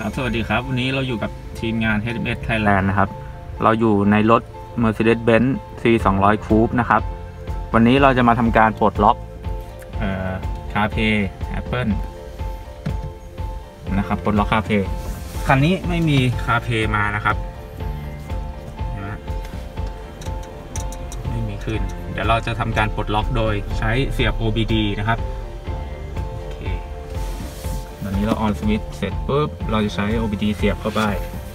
ครับสวัสดีครับวันนี้เราอยู่กับทีมงาน HMS Thailand นะครับเราอยู่ในรถ Mercedes-Benz C200 Coupe นะครับวันนี้เราจะมาทำการปลดล็อกCarPlay Apple นะครับปลดล็อก CarPlay คันนี้ไม่มี CarPlay มานะครับไม่มีขึ้นเดี๋ยวเราจะทำการปลดล็อกโดยใช้เสียบ OBD นะครับตอนนี้เราออนสวิตช์เสร็จปุ๊บเราจะใช้ OBD เสียบเข้าไป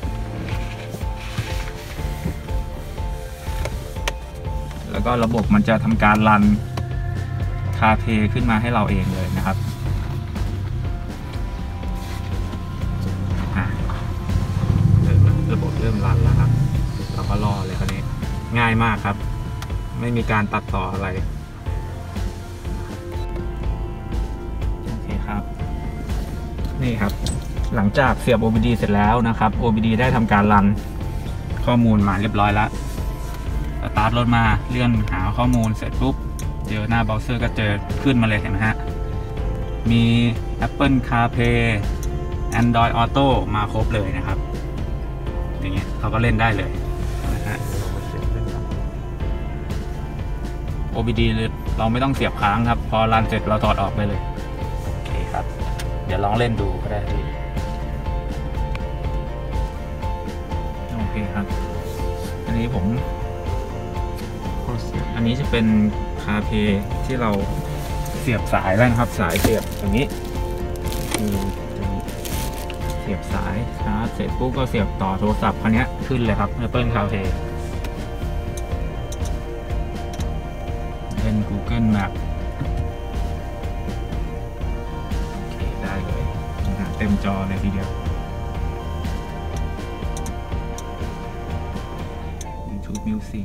แล้วก็ระบบมันจะทำการรัน CarPlay ขึ้นมาให้เราเองเลยนะครับระบบเริ่มรันแล้วครับเราก็รอเลยคราวนี้ง่ายมากครับไม่มีการตัดต่ออะไรโอเคครับนี่ครับหลังจากเสียบ OBD เสร็จแล้วนะครับ OBD ได้ทำการรันข้อมูลมาเรียบร้อยแล้วสตาร์ทรถมาเลื่อนหาข้อมูลเสร็จปุ๊บเจอหน้าเบราว์เซอร์ก็เจอขึ้นมาเลยเห็นไหมฮะมี Apple CarPlay Android Auto มาครบเลยนะครับอย่างเงี้ยเราก็เล่นได้เลยนะฮะ OBD เราไม่ต้องเสียบค้างครับพอรันเสร็จเราถอดออกไปเลยโอเคครับเดี๋ยวลองเล่นดูก็ได้โอเคครับอันนี้จะเป็น CarPlay ที่เราเสียบสายแล้วนะครับสายเสียบอย่างนี้เสียบสายชาร์จเสร็จปุ๊บก็เสียบต่อโทรศัพท์คันนี้ขึ้นเลยครับ Apple CarPlay เล่น Google Map โอเคได้เลยเต็มจอเลยทีเดียว YouTube Music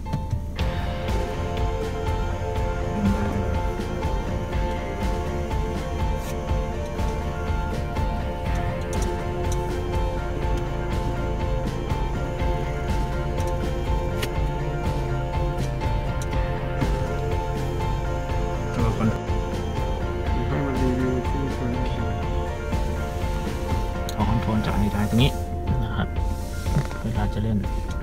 ให้มันรีวิวที่ตรงนี้คอนโทรลจากนี้ได้ตรงนี้นะครับเวลาจะเล่น